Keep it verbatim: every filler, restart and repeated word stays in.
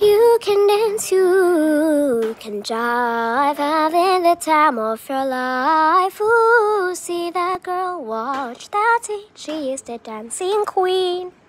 You can dance, you can jive, having the time of your life. Ooh, see that girl, watch that scene. She is the dancing queen.